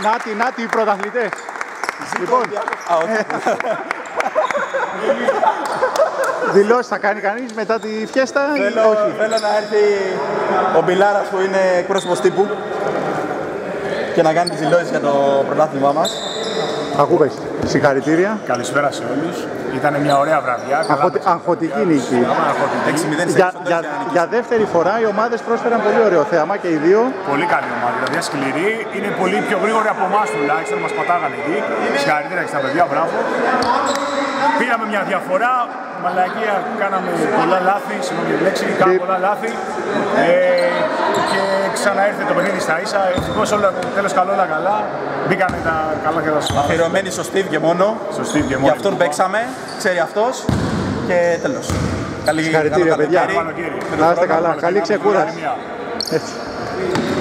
Νάτι, οι πρωταθλητές. Λοιπόν, δηλώσεις θα κάνει κανείς μετά τη φιέστα ή όχι? Θέλω να έρθει ο Μπιλάρας που είναι εκπρόσωπος τύπου και να κάνει τις δηλώσεις για το πρωτάθλημά μας. Ακούμπες, συγχαρητήρια. Καλησπέρα σε όλους. Ήταν μια ωραία βραδιά. Αγχωτική νίκη. Για δεύτερη φορά οι ομάδες πρόσφεραν πολύ ωραίο θέαμα και οι δύο. Πολύ καλή ομάδα, δηλαδή σκληρή. Είναι πολύ πιο γρήγορη από εμάς τουλάχιστον. Μας πατάγανε εκεί. Συγχαρητήρια και στα παιδιά, μπράβο. Πήραμε μια διαφορά. Μαλακία, κάναμε πολλά λάθη. Συγγνώμη τη λέξη, κάναμε πολλά λάθη. Και ξαναέρθε το παιχνίδι στα ίσα. Ευτυχώς όλα τέλος καλό, όλα καλά. Μπήκανε τα καλά και τα σωστά. Αφιερωμένοι στο Steve και μόνο. Για αυτόν παίξαμε, ξέρει αυτός και τέλος. Συγχαρητήρια παιδιά. Να είστε καλά. Καλή ξεκούραση.